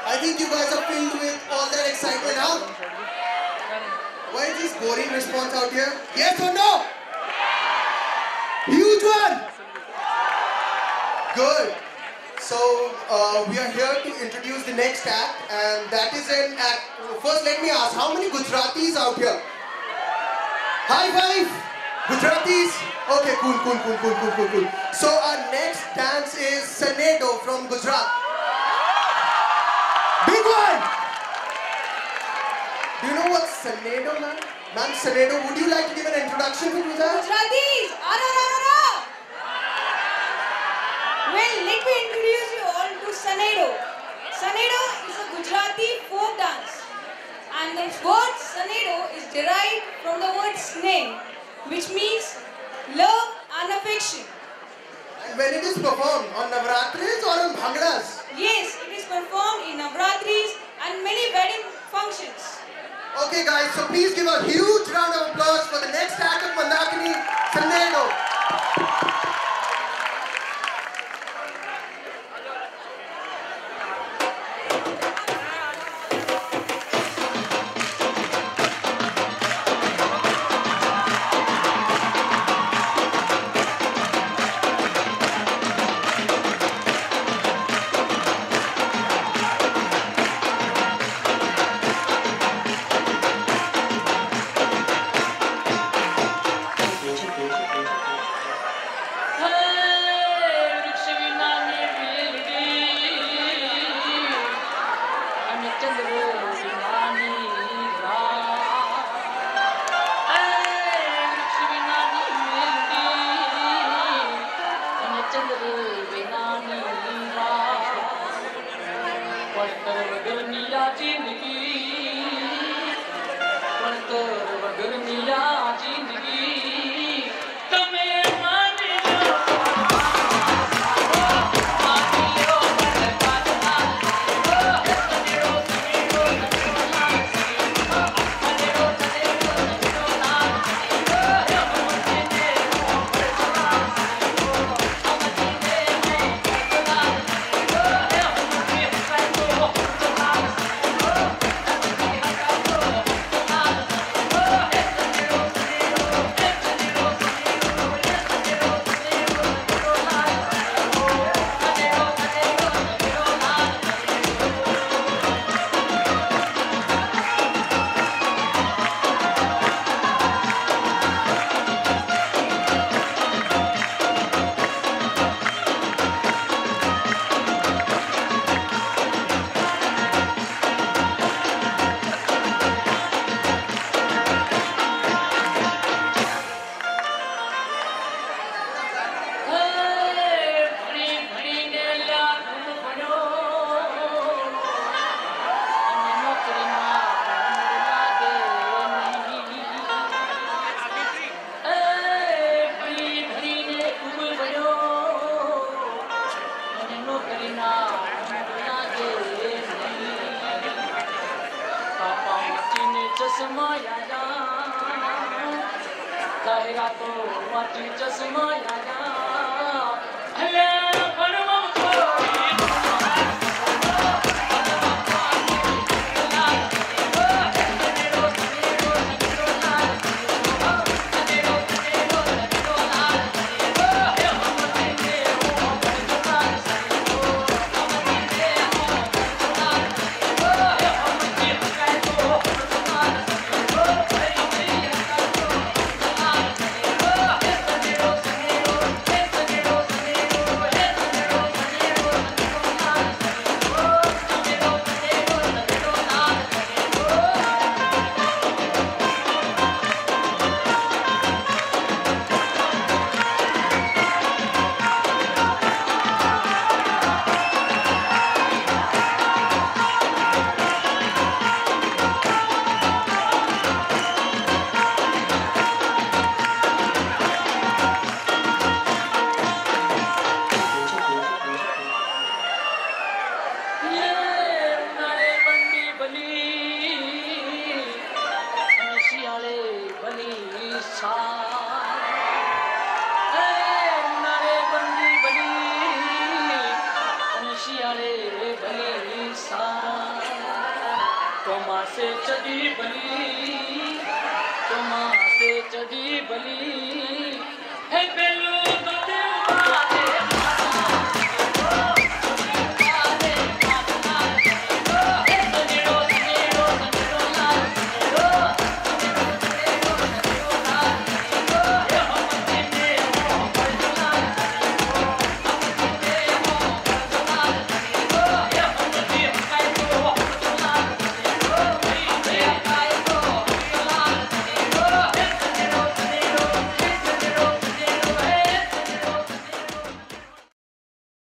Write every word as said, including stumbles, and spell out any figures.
I think you guys are filled with all that excitement, huh? Why is this boring response out here? Yes or no? Huge one! Good. So, uh, we are here to introduce the next act, and that is an act. First, let me ask, how many Gujaratis out here? High five! Gujaratis? Okay, cool, cool, cool, cool, cool, cool, cool. So, our next dance is Sanedo from Gujarat. Big one! Do you know what's Sanedo, man? Ma'am, Sanedo, would you like to give an introduction to Gujarat? Gujaratis! Ara, ara, ara. Well, let me introduce you all to Sanedo. Sanedo is a Gujarati folk dance. And the word Sanedo is derived from the word sneh, which means love and affection. And when it is performed, on Navratris or on Bhangras? Yes, it is performed in Navratris and many wedding functions. Okay guys, so please give a huge round of applause for the next act of Mandakini, Sanedo. शियाले बली सा तोमा से चढ़ी बली तोमा से चढ़ी बली है बेलो